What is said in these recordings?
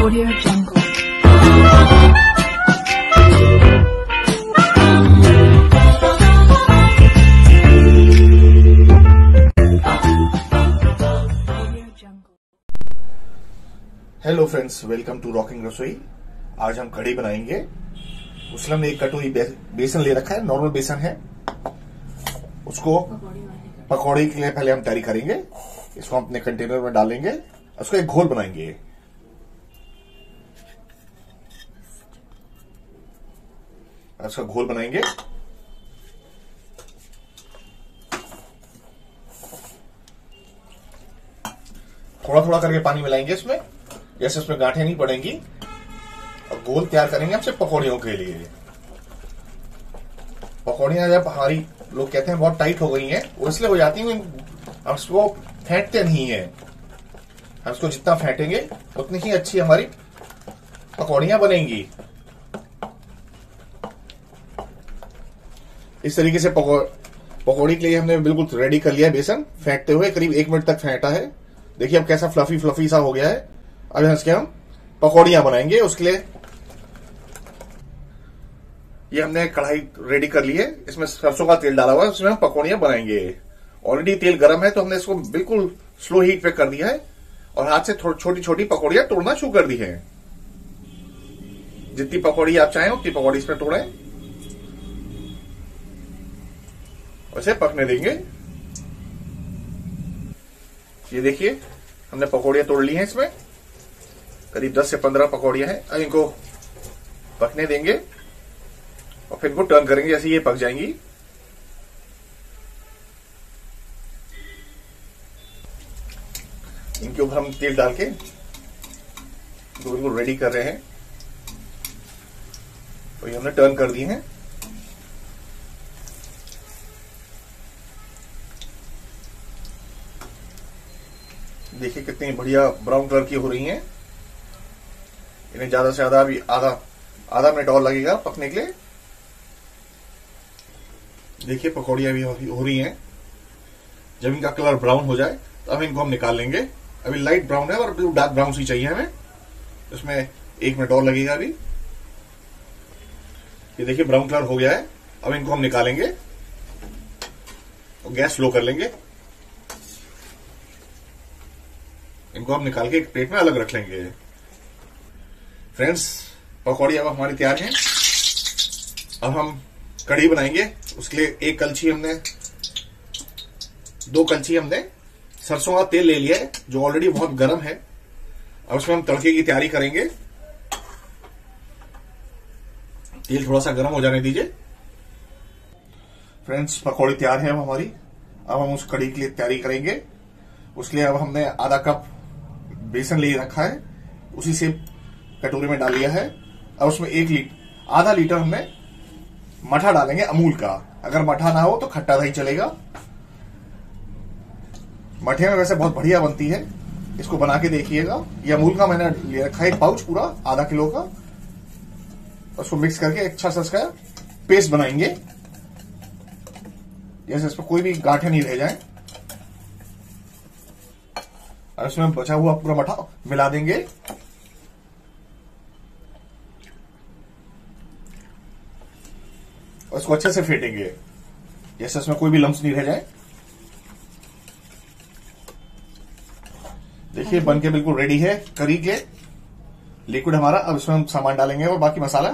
Audio Jungle. Hello friends, welcome to rocking रसोई। आज हम कढ़ी बनाएंगे। उसमें हमने एक कटोरी बेसन ले रखा है, नॉर्मल बेसन है। उसको पकौड़ी के लिए पहले हम तैयारी करेंगे। इसको हम अपने कंटेनर में डालेंगे, उसको एक घोल बनाएंगे। उसका घोल बनाएंगे। थोड़ा थोड़ा करके पानी मिलाएंगे इसमें, जैसे उसमें गांठें नहीं पड़ेंगी। और घोल तैयार करेंगे हमसे पकौड़ियों के लिए। पकौड़ियां जब हमारी लोग कहते हैं बहुत टाइट हो गई हैं, वो इसलिए हो जाती हैं, हम उसको फेंटते नहीं है। हम उसको जितना फेंटेंगे उतनी ही अच्छी हमारी पकौड़ियां बनेंगी। इस तरीके से पकौड़ी के लिए हमने बिल्कुल रेडी कर लिया है। बेसन फेंटते हुए करीब 1 मिनट तक फेंटा है। देखिए अब कैसा फ्लफी फ्लफी सा हो गया है। अब इसके हम पकौड़ियां बनाएंगे। उसके लिए ये हमने कढ़ाई रेडी कर ली है, इसमें सरसों का तेल डाला हुआ है, उसमें हम पकौड़ियां बनाएंगे। ऑलरेडी तेल गर्म है तो हमने इसको बिल्कुल स्लो हीट पे कर दिया है और हाथ से छोटी छोटी पकौड़ियां तोड़ना शुरू कर दी है। जितनी पकौड़ी आप चाहें उतनी पकौड़ी इसमें तोड़ें, उसे पकने देंगे। ये देखिए हमने पकौड़ियां तोड़ ली हैं, इसमें करीब 10 से 15 पकौड़ियां हैं। अब इनको पकने देंगे और फिर इनको टर्न करेंगे जैसे ये पक जाएंगी। इनके ऊपर हम तेल डाल के इनको रेडी कर रहे हैं। तो ये हमने टर्न कर दिए हैं। देखिए कितनी बढ़िया ब्राउन कलर की हो रही हैं। इन्हें ज्यादा से ज्यादा अभी आधा मिनट और लगेगा पकने के लिए। देखिए पकौड़ियां भी हो रही हैं। जब इनका कलर ब्राउन हो जाए तो अब इनको हम निकाल लेंगे। अभी लाइट ब्राउन है और डार्क ब्राउन सी चाहिए हमें, इसमें 1 मिनट और लगेगा अभी। ये देखिए ब्राउन कलर हो गया है। अब इनको हम निकालेंगे और गैस स्लो कर लेंगे। इनको हम निकाल के एक प्लेट में अलग रख लेंगे। फ्रेंड्स, पकौड़ी अब हमारी तैयार हैं। अब हम कढ़ी बनाएंगे। उसके लिए 2 कलछी हमने सरसों का तेल ले लिया है, जो ऑलरेडी बहुत गर्म है। अब उसमें हम तड़के की तैयारी करेंगे। तेल थोड़ा सा गर्म हो जाने दीजिए। फ्रेंड्स, पकौड़ी तैयार है अब हमारी। अब हम उस कढ़ी के लिए तैयारी करेंगे। उसके लिए अब हमने आधा कप बेसन ले रखा है, उसी से कटोरे में डाल लिया है। अब उसमें आधा लीटर हमने मठा डालेंगे अमूल का। अगर मठा ना हो तो खट्टा दही चलेगा। मठे में वैसे बहुत बढ़िया बनती है, इसको बना के देखिएगा। ये अमूल का मैंने ले रखा है एक पाउच पूरा आधा किलो का। उसको मिक्स करके अच्छा सा इसका पेस्ट बनाएंगे, जैसे इसमें कोई भी गांठें नहीं रह जाए। और इसमें बचा हुआ पूरा मठा मिला देंगे। और इसको अच्छे से फेंटेंगे, जैसे इसमें कोई भी लम्स नहीं रह जाए। देखिए बनके बिल्कुल रेडी है करी के लिक्विड हमारा। अब इसमें हम सामान डालेंगे और बाकी मसाला।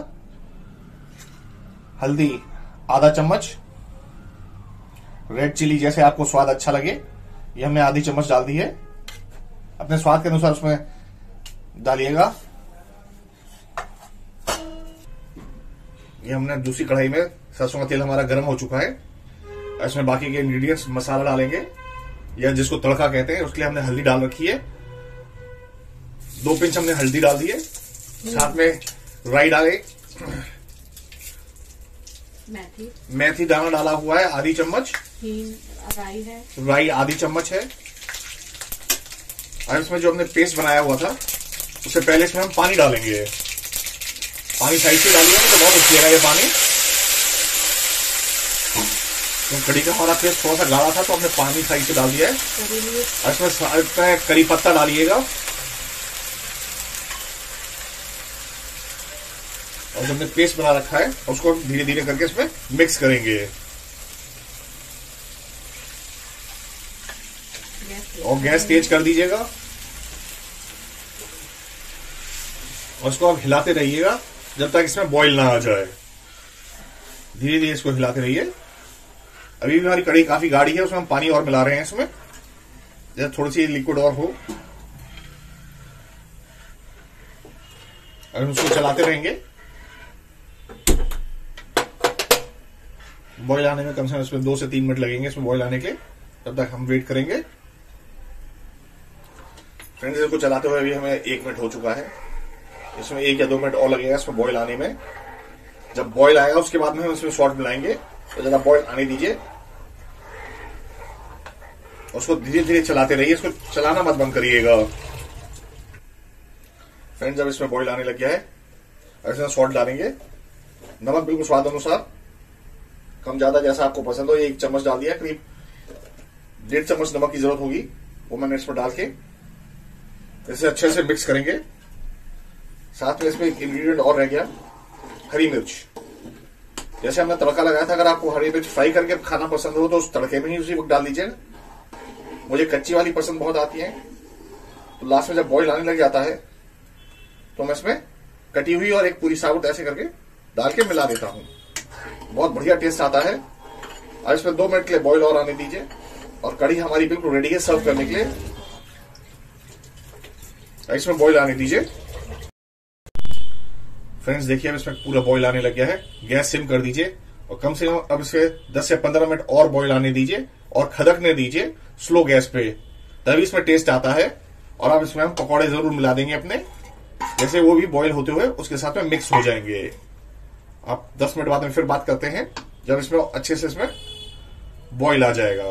हल्दी आधा चम्मच, रेड चिली जैसे आपको स्वाद अच्छा लगे, ये हमने आधी चम्मच डाल दी है। अपने स्वाद के अनुसार उसमें डालिएगा। ये हमने दूसरी कढ़ाई में सरसों का तेल हमारा गर्म हो चुका है। इसमें बाकी के इंग्रेडिएंट्स मसाला डालेंगे, या जिसको तड़का कहते हैं। उसके लिए हमने हल्दी डाल रखी है, 2 पिंच हमने हल्दी डाल दी है। साथ में राई डाले, मेथी दाना डाला हुआ है आधी चम्मच। राई आधी चम्मच है। और इसमें जो हमने पेस्ट बनाया हुआ था, उससे पहले इसमें हम पानी डालेंगे। पानी साइड से डालिएगा तो बहुत अच्छी है ये पानी। तो कड़ी का हमारा पेस्ट थोड़ा सा गाढ़ा था तो हमने पानी साइड से डाल दिया है। और इसमें करी पत्ता डालिएगा और जो हमने पेस्ट बना रखा है उसको धीरे धीरे करके इसमें मिक्स करेंगे। और गैस तेज कर दीजिएगा और इसको आप हिलाते रहिएगा जब तक इसमें बॉईल ना आ जाए। धीरे धीरे इसको हिलाते रहिए। अभी भी हमारी कढ़ी काफी गाढ़ी है, उसमें हम पानी और मिला रहे हैं इसमें, जैसे थोड़ी सी लिक्विड और हो। और हम उसको चलाते रहेंगे। बॉईल आने में कम से कम इसमें 2 से 3 मिनट लगेंगे इसमें बॉईल आने के, तब तक हम वेट करेंगे। फ्रेंड्स, इसको चलाते हुए अभी हमें 1 मिनट हो चुका है। इसमें 1 या 2 मिनट और लगेगा इसमें बॉईल आने में। जब बॉईल आएगा उसके बाद में हम इसमें सॉल्ट मिलाएंगे। तो जरा बॉईल आने दीजिए, उसको धीरे धीरे चलाते रहिए, इसको चलाना मत बंद करिएगा। फ्रेंड्स, जब इसमें बॉईल आने लग गया है और इसमें सॉल्ट डालेंगे। नमक बिल्कुल स्वाद अनुसार, कम ज्यादा जैसा आपको पसंद हो। ये 1 चम्मच डाल दिया, करीब 1.5 चम्मच नमक की जरूरत होगी, वो मैंने इसमें डाल के इसे अच्छे से मिक्स करेंगे। साथ में इसमें एक इंग्रेडिएंट और रह गया, हरी मिर्च। जैसे हमने तड़का लगाया था, अगर आपको हरी मिर्च फ्राई करके खाना पसंद हो तो उस तड़के में ही उसी वक्त डाल दीजिए। मुझे कच्ची वाली पसंद बहुत आती है, तो लास्ट में जब बॉईल आने लग जाता है तो मैं इसमें कटी हुई और एक पूरी साबुत ऐसे करके डाल के मिला देता हूं। बहुत बढ़िया टेस्ट आता है। और इसमें 2 मिनट के लिए बॉईल और आने दीजिए और कढ़ी हमारी बिल्कुल रेडी है सर्व करने के लिए। इसमें बॉईल आने दीजिए। फ्रेंड्स, देखिए अब इसमें पूरा बॉईल आने लग गया है। गैस सिम कर दीजिए और कम से कम अब इसे 10 से 15 मिनट और बॉईल आने दीजिए और खदकने दीजिए स्लो गैस पे, तभी इसमें टेस्ट आता है। और अब इसमें हम पकौड़े जरूर मिला देंगे अपने, जैसे वो भी बॉईल होते हुए उसके साथ में मिक्स हो जाएंगे। आप 10 मिनट बाद में फिर बात करते हैं, जब इसमें अच्छे से इसमें बॉईल आ जाएगा।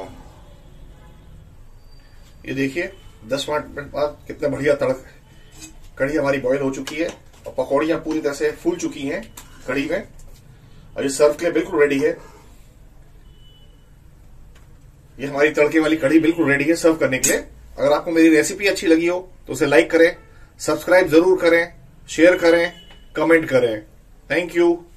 ये देखिए 10 मिनट बाद कितना बढ़िया कढ़ी हमारी बॉईल हो चुकी है और पकौड़ियां पूरी तरह से फूल चुकी हैं कढ़ी में और ये सर्व के लिए बिल्कुल रेडी है। ये हमारी तड़के वाली कढ़ी बिल्कुल रेडी है सर्व करने के लिए। अगर आपको मेरी रेसिपी अच्छी लगी हो तो उसे लाइक करें, सब्सक्राइब जरूर करें, शेयर करें, कमेंट करें। Thank you.